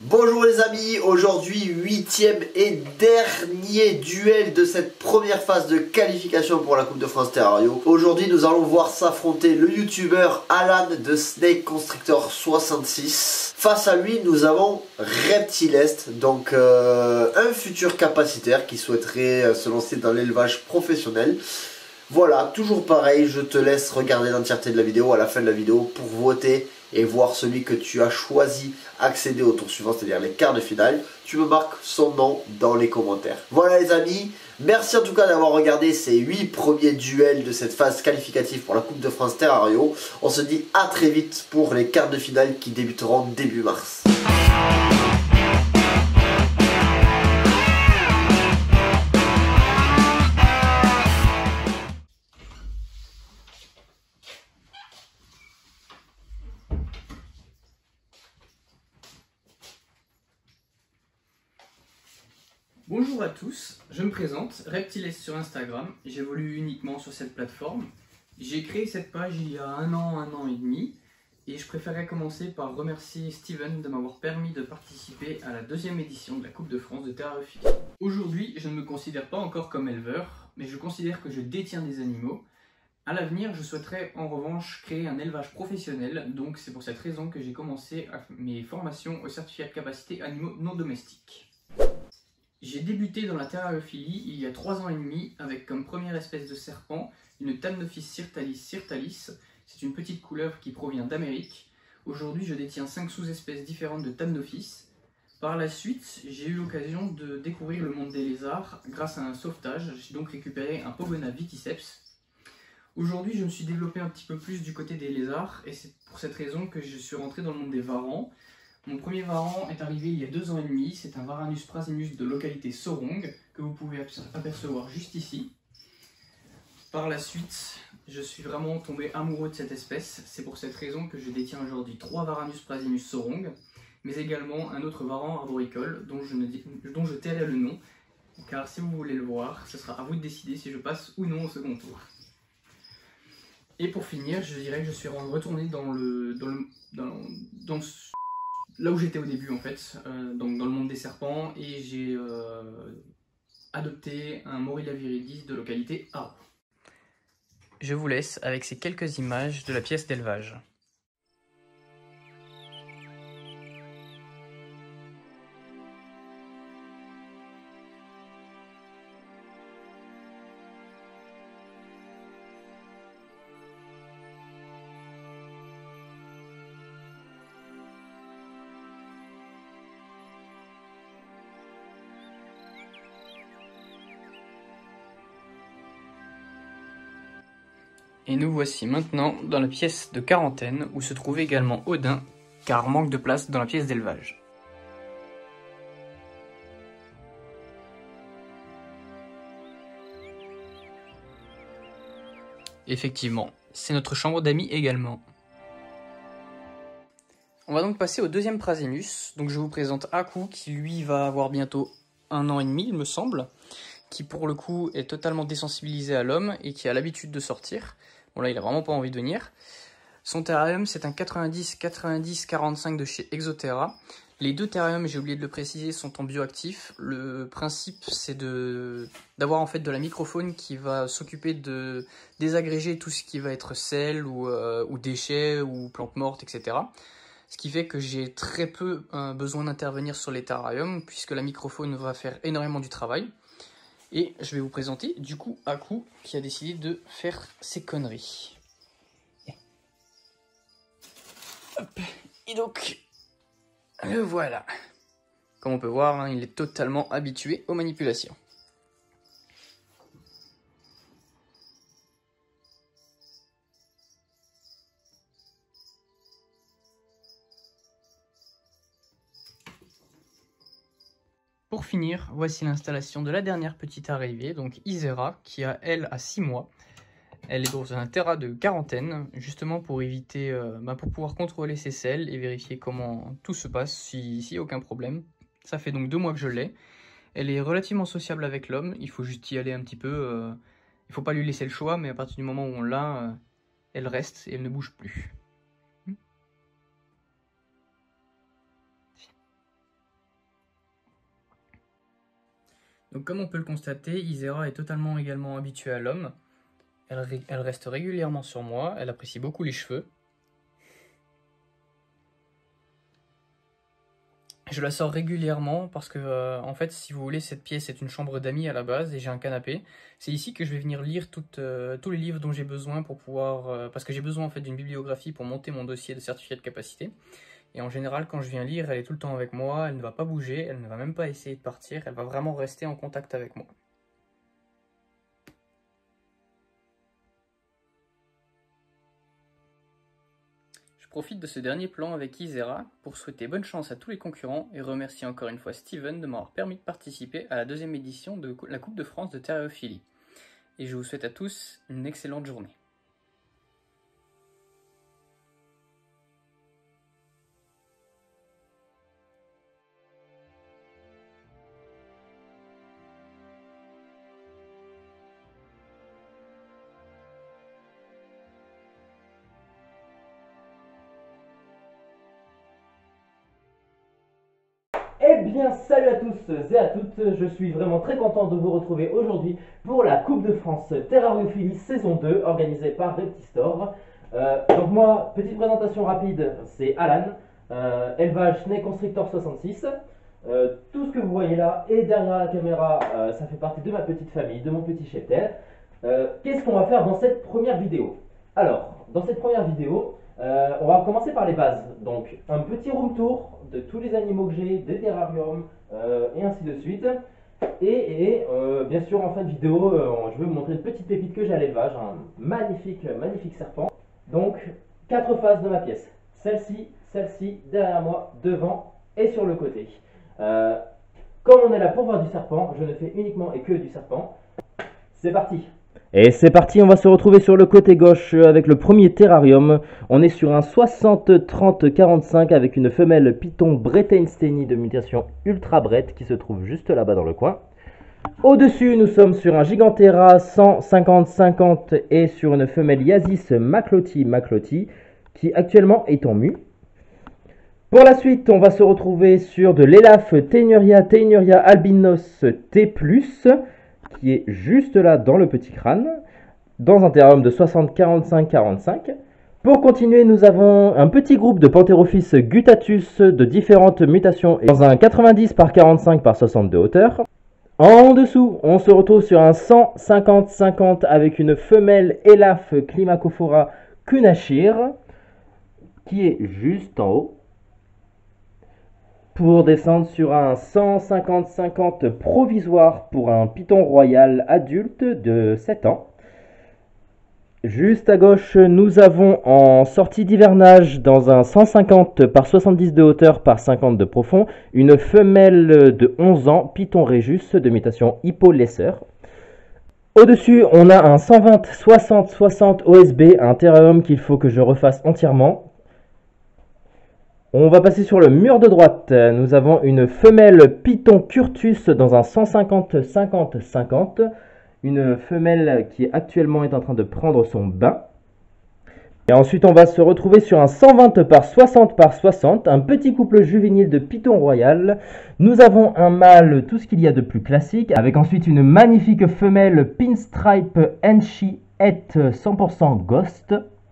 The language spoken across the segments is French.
Bonjour les amis, aujourd'hui 8e et dernier duel de cette première phase de qualification pour la Coupe de France Terrario. Aujourd'hui nous allons voir s'affronter le youtubeur Alan de Snake Constructor 66. Face à lui nous avons Reptilest, donc un futur capacitaire qui souhaiterait se lancer dans l'élevage professionnel. Voilà, toujours pareil, je te laisse regarder l'entièreté de la vidéo à la fin de la vidéo pour voter et voir celui que tu as choisi accéder au tour suivant, c'est-à-dire les quarts de finale. Tu me marques son nom dans les commentaires. Voilà les amis, merci en tout cas d'avoir regardé ces 8 premiers duels de cette phase qualificative pour la Coupe de France Terrario. On se dit à très vite pour les quarts de finale qui débuteront début mars. Bonjour à tous, je me présente, Reptilest sur Instagram, j'évolue uniquement sur cette plateforme. J'ai créé cette page il y a un an et demi, et je préférerais commencer par remercier Steven de m'avoir permis de participer à la 2e édition de la Coupe de France de Terrario. Aujourd'hui, je ne me considère pas encore comme éleveur, mais je considère que je détiens des animaux. À l'avenir, je souhaiterais en revanche créer un élevage professionnel, donc c'est pour cette raison que j'ai commencé mes formations au certificat de capacité animaux non domestiques. J'ai débuté dans la terrariophilie il y a 3 ans et demi avec comme première espèce de serpent une Thamnophis sirtalis. C'est une petite couleuvre qui provient d'Amérique. Aujourd'hui, je détiens 5 sous-espèces différentes de Thamnophis. Par la suite, j'ai eu l'occasion de découvrir le monde des lézards grâce à un sauvetage. J'ai donc récupéré un Pogona viticeps. Aujourd'hui, je me suis développé un petit peu plus du côté des lézards et c'est pour cette raison que je suis rentré dans le monde des varans. Mon premier varan est arrivé il y a 2 ans et demi, c'est un Varanus prasinus de localité Sorong, que vous pouvez apercevoir juste ici. Par la suite, je suis vraiment tombé amoureux de cette espèce, c'est pour cette raison que je détiens aujourd'hui 3 Varanus prasinus Sorong, mais également un autre varan arboricole dont je tairai le nom, car si vous voulez le voir, ce sera à vous de décider si je passe ou non au second tour. Et pour finir, je dirais que je suis retourné là où j'étais au début en fait, donc dans le monde des serpents, et j'ai adopté un Morilla viridis de localité Haro. Je vous laisse avec ces quelques images de la pièce d'élevage. Et nous voici maintenant dans la pièce de quarantaine où se trouve également Odin, car manque de place dans la pièce d'élevage. Effectivement, c'est notre chambre d'amis également. On va donc passer au 2e Prasinus. Donc je vous présente Aku qui lui va avoir bientôt 1 an et demi il me semble, qui pour le coup est totalement désensibilisé à l'homme et qui a l'habitude de sortir. Bon là il a vraiment pas envie de venir. Son terrarium c'est un 90-90-45 de chez Exoterra. Les 2 terrariums, j'ai oublié de le préciser, sont en bioactif. Le principe c'est d'avoir en fait de la microfaune qui va s'occuper de désagréger tout ce qui va être sel ou déchets ou plantes mortes, etc. Ce qui fait que j'ai très peu besoin d'intervenir sur les terrariums puisque la microfaune va faire énormément du travail. Et je vais vous présenter du coup Aku qui a décidé de faire ses conneries. Hop. Et donc, le voilà. Comme on peut voir, hein, il est totalement habitué aux manipulations. Pour finir, voici l'installation de la dernière petite arrivée, donc Isera, qui a elle à 6 mois. Elle est dans un terra de quarantaine, justement pour éviter, pour pouvoir contrôler ses selles et vérifier comment tout se passe, s'il n'y a aucun problème. Ça fait donc 2 mois que je l'ai. Elle est relativement sociable avec l'homme, il faut juste y aller un petit peu. Il ne faut pas lui laisser le choix, mais à partir du moment où on l'a, elle reste et elle ne bouge plus. Donc comme on peut le constater, Isera est totalement également habituée à l'homme. Elle reste régulièrement sur moi, elle apprécie beaucoup les cheveux. Je la sors régulièrement parce que, en fait, si vous voulez, cette pièce est une chambre d'amis à la base et j'ai un canapé. C'est ici que je vais venir lire tous les livres dont j'ai besoin pour pouvoir... parce que j'ai besoin en fait d'une bibliographie pour monter mon dossier de certificat de capacité. Et en général, quand je viens lire, elle est tout le temps avec moi, elle ne va pas bouger, elle ne va même pas essayer de partir, elle va vraiment rester en contact avec moi. Je profite de ce dernier plan avec Isera pour souhaiter bonne chance à tous les concurrents et remercier encore une fois Steven de m'avoir permis de participer à la deuxième édition de la Coupe de France de terrariophilie. Et je vous souhaite à tous une excellente journée. Eh bien, salut à tous et à toutes, je suis vraiment très content de vous retrouver aujourd'hui pour la Coupe de France Terrariophilie saison 2 organisée par Reptistore. Donc moi, petite présentation rapide, c'est Alan, élevage Snake Constrictor 66. Tout ce que vous voyez là et derrière la caméra, ça fait partie de ma petite famille, de mon petit cheptel. Qu'est-ce qu'on va faire dans cette première vidéo? Alors, dans cette première vidéo, on va commencer par les bases. Donc, un petit room tour de tous les animaux que j'ai, des terrariums, et ainsi de suite. Et bien sûr, en fin de vidéo, je vais vous montrer une petite pépite que j'ai à l'élevage, un magnifique serpent. Donc, 4 faces de ma pièce. Celle-ci, derrière moi, devant et sur le côté. Comme on est là pour voir du serpent, je ne fais uniquement et que du serpent. C'est parti! Et c'est parti, on va se retrouver sur le côté gauche avec le premier terrarium. On est sur un 60-30-45 avec une femelle python Breitensteini de mutation ultra brette qui se trouve juste là-bas dans le coin. Au-dessus, nous sommes sur un Gigantera 150-50 et sur une femelle Yasis Macloti qui actuellement est en mue. Pour la suite, on va se retrouver sur de l'Elaf Teinuria albinos T+, qui est juste là dans le petit crâne, dans un terrarium de 60-45-45. Pour continuer, nous avons un petit groupe de Pantherophis gutatus de différentes mutations dans un 90 par 45 par 60 de hauteur. En dessous, on se retrouve sur un 150-50 avec une femelle Elaf Climacophora Kunashir, qui est juste en haut. Pour descendre sur un 150-50 provisoire pour un python royal adulte de 7 ans. Juste à gauche, nous avons en sortie d'hivernage dans un 150 par 70 de hauteur par 50 de profond, une femelle de 11 ans, python Régus de mutation Hippo-Lesser. Au-dessus, on a un 120-60-60 OSB, un terrarium qu'il faut que je refasse entièrement. On va passer sur le mur de droite. Nous avons une femelle python Curtus dans un 150-50-50. Une femelle qui actuellement est en train de prendre son bain. Et ensuite, on va se retrouver sur un 120 par 60 par 60. Un petit couple juvénile de python royal. Nous avons un mâle, tout ce qu'il y a de plus classique. Avec ensuite une magnifique femelle Pinstripe Enchi et 100% Ghost.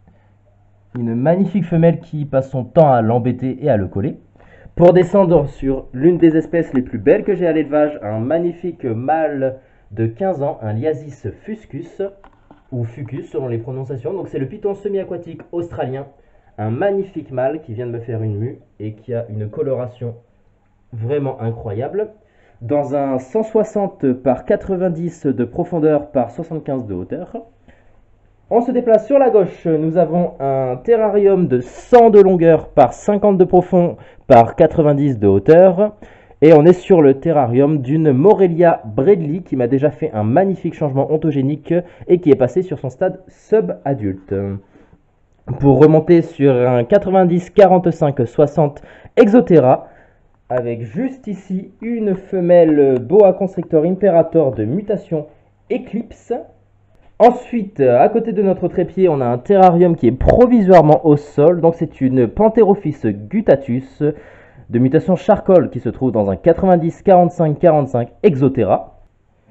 Une magnifique femelle qui passe son temps à l'embêter et à le coller. Pour descendre sur l'une des espèces les plus belles que j'ai à l'élevage, un magnifique mâle de 15 ans, un Liasis fuscus, ou fucus selon les prononciations. Donc c'est le python semi-aquatique australien, un magnifique mâle qui vient de me faire une mue et qui a une coloration vraiment incroyable. Dans un 160 par 90 de profondeur par 75 de hauteur. On se déplace sur la gauche, nous avons un terrarium de 100 de longueur par 50 de profond par 90 de hauteur. Et on est sur le terrarium d'une Morelia Bradley qui m'a déjà fait un magnifique changement ontogénique et qui est passé sur son stade sub-adulte. Pour remonter sur un 90-45-60 Exotera, avec juste ici une femelle Boa Constrictor Imperator de mutation Eclipse. Ensuite, à côté de notre trépied, on a un terrarium qui est provisoirement au sol. Donc c'est une Pantherophis gutatus de mutation Charcoal qui se trouve dans un 90-45-45 Exotera.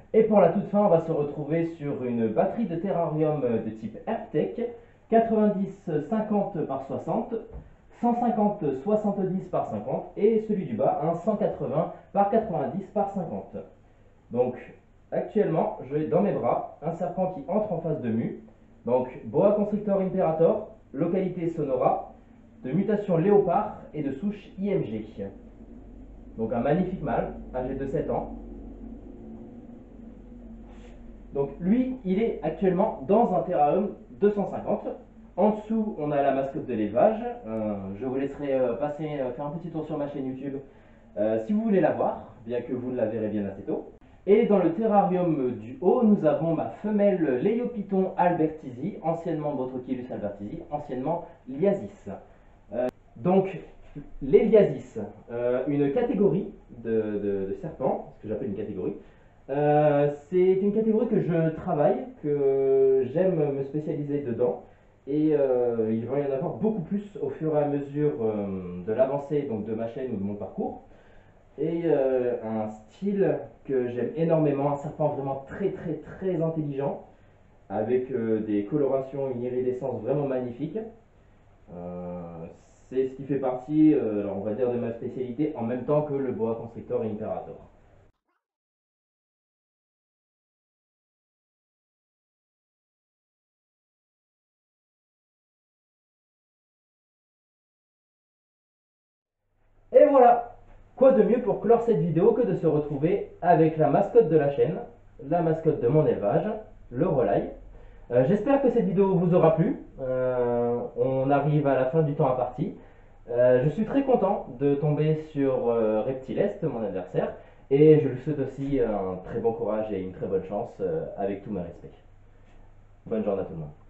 Et pour la toute fin, on va se retrouver sur une batterie de terrarium de type Airtech, 90-50 par 60, 150-70 par 50 et celui du bas, un 180 par 90 par 50. Donc actuellement, j'ai dans mes bras un serpent qui entre en phase de mue. Donc boa constrictor imperator, localité Sonora, de mutation léopard et de souche IMG. Donc un magnifique mâle, âgé de 7 ans. Donc lui, il est actuellement dans un terrarium 250. En dessous, on a la mascotte de l'élevage. Je vous laisserai faire un petit tour sur ma chaîne YouTube si vous voulez la voir, bien que vous la verrez bien assez tôt. Et dans le terrarium du haut, nous avons ma femelle Léopython albertisi, anciennement Botrochelys albertisi, anciennement Liasis. Donc, les Liasis, une catégorie de serpents, ce que j'appelle une catégorie. C'est une catégorie que je travaille, que j'aime me spécialiser dedans. Et il va y en avoir beaucoup plus au fur et à mesure de l'avancée de ma chaîne ou de mon parcours. Et un style que j'aime énormément, un serpent vraiment très intelligent, avec des colorations, une iridescence vraiment magnifique. C'est ce qui fait partie, alors on va dire, de ma spécialité, en même temps que le boa constrictor et imperator. Et voilà! Quoi de mieux pour clore cette vidéo que de se retrouver avec la mascotte de la chaîne, la mascotte de mon élevage, le Relaï. J'espère que cette vidéo vous aura plu. On arrive à la fin du temps imparti. Je suis très content de tomber sur Reptilest, mon adversaire, et je lui souhaite aussi un très bon courage et une très bonne chance avec tous mes respects. Bonne journée à tout le monde.